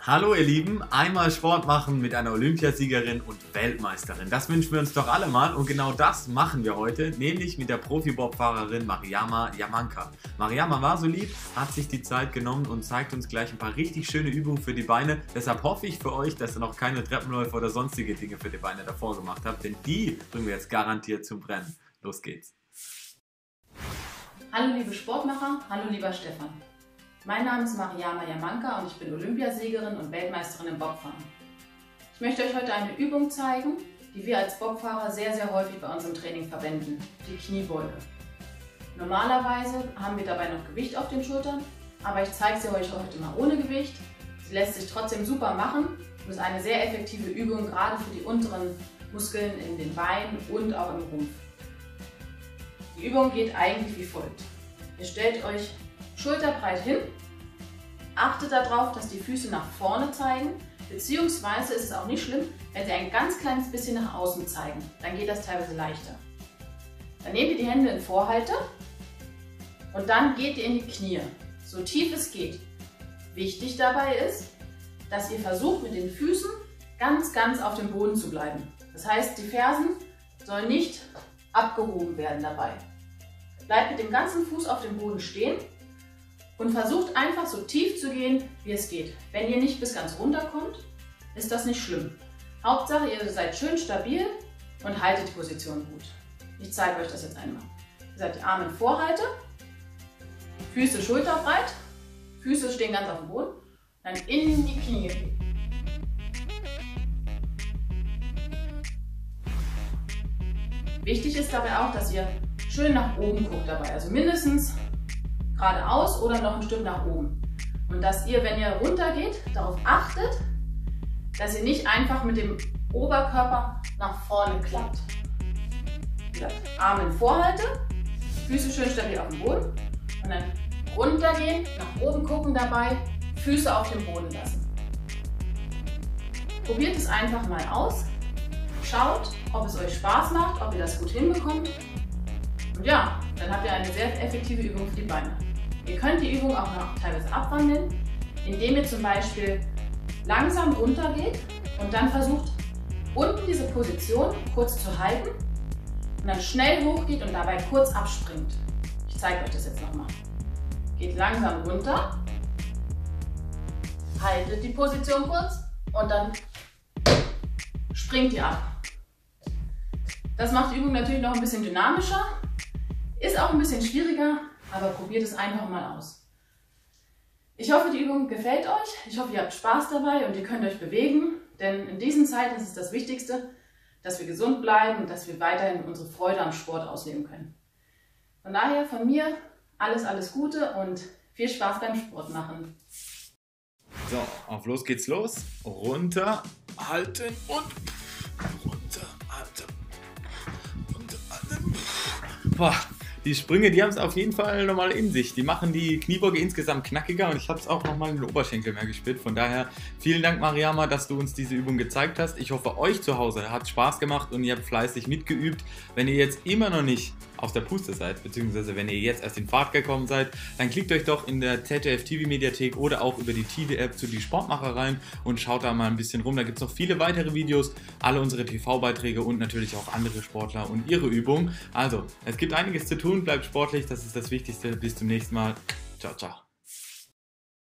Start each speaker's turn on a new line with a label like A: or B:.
A: Hallo ihr Lieben, einmal Sport machen mit einer Olympiasiegerin und Weltmeisterin. Das wünschen wir uns doch alle mal und genau das machen wir heute, nämlich mit der Profi-Bobfahrerin Mariama Yamanka. Mariama war so lieb, hat sich die Zeit genommen und zeigt uns gleich ein paar richtig schöne Übungen für die Beine. Deshalb hoffe ich für euch, dass ihr noch keine Treppenläufe oder sonstige Dinge für die Beine davor gemacht habt, denn die bringen wir jetzt garantiert zum Brennen. Los geht's!
B: Hallo liebe Sportmacher, hallo lieber Stefan. Mein Name ist Mariama Yamanka und ich bin Olympiasiegerin und Weltmeisterin im Bobfahren. Ich möchte euch heute eine Übung zeigen, die wir als Bobfahrer sehr häufig bei uns im Training verwenden, die Kniebeuge. Normalerweise haben wir dabei noch Gewicht auf den Schultern, aber ich zeige sie euch heute mal ohne Gewicht. Sie lässt sich trotzdem super machen und ist eine sehr effektive Übung, gerade für die unteren Muskeln in den Beinen und auch im Rumpf. Die Übung geht eigentlich wie folgt. Ihr stellt euch schulterbreit hin, achtet darauf, dass die Füße nach vorne zeigen, beziehungsweise ist es auch nicht schlimm, wenn sie ein ganz kleines bisschen nach außen zeigen. Dann geht das teilweise leichter. Dann nehmt ihr die Hände in Vorhalte und dann geht ihr in die Knie, so tief es geht. Wichtig dabei ist, dass ihr versucht, mit den Füßen ganz auf dem Boden zu bleiben. Das heißt, die Fersen sollen nicht abgehoben werden dabei. Bleibt mit dem ganzen Fuß auf dem Boden stehen und versucht einfach so tief zu gehen, wie es geht. Wenn ihr nicht bis ganz runter kommt, ist das nicht schlimm. Hauptsache, ihr seid schön stabil und haltet die Position gut. Ich zeige euch das jetzt einmal. Ihr seid die Arme in Vorhalte, Füße schulterbreit, Füße stehen ganz auf dem Boden, dann in die Knie gehen. Wichtig ist dabei auch, dass ihr schön nach oben guckt dabei, also mindestens geradeaus oder noch ein Stück nach oben. Und dass ihr, wenn ihr runter geht, darauf achtet, dass ihr nicht einfach mit dem Oberkörper nach vorne klappt. Arme in Vorhalte, Füße schön stabil auf dem Boden und dann runtergehen, nach oben gucken dabei, Füße auf dem Boden lassen. Probiert es einfach mal aus, schaut, ob es euch Spaß macht, ob ihr das gut hinbekommt. Und ja, dann habt ihr eine sehr effektive Übung für die Beine. Ihr könnt die Übung auch noch teilweise abwandeln, indem ihr zum Beispiel langsam runter geht und dann versucht, unten diese Position kurz zu halten und dann schnell hochgeht und dabei kurz abspringt. Ich zeige euch das jetzt nochmal. Geht langsam runter, haltet die Position kurz und dann springt ihr ab. Das macht die Übung natürlich noch ein bisschen dynamischer. Ist auch ein bisschen schwieriger, aber probiert es einfach mal aus. Ich hoffe, die Übung gefällt euch. Ich hoffe, ihr habt Spaß dabei und ihr könnt euch bewegen. Denn in diesen Zeiten ist es das Wichtigste, dass wir gesund bleiben und dass wir weiterhin unsere Freude am Sport ausleben können. Von daher von mir alles Gute und viel Spaß beim Sport machen.
A: So, auf los geht's los. Runter, halten und runter, halten. Runter, halten. Boah. Die Sprünge, die haben es auf jeden Fall nochmal in sich. Die machen die Kniebeuge insgesamt knackiger und ich habe es auch nochmal in den Oberschenkel mehr gespürt. Von daher vielen Dank, Mariama, dass du uns diese Übung gezeigt hast. Ich hoffe, euch zu Hause hat Spaß gemacht und ihr habt fleißig mitgeübt. Wenn ihr jetzt immer noch nicht auf der Puste seid, beziehungsweise wenn ihr jetzt erst in Fahrt gekommen seid, dann klickt euch doch in der ZDF TV Mediathek oder auch über die TV-App zu die Sportmacher rein und schaut da mal ein bisschen rum. Da gibt es noch viele weitere Videos, alle unsere TV-Beiträge und natürlich auch andere Sportler und ihre Übungen. Also, es gibt einiges zu tun, bleibt sportlich, das ist das Wichtigste. Bis zum nächsten Mal. Ciao, ciao.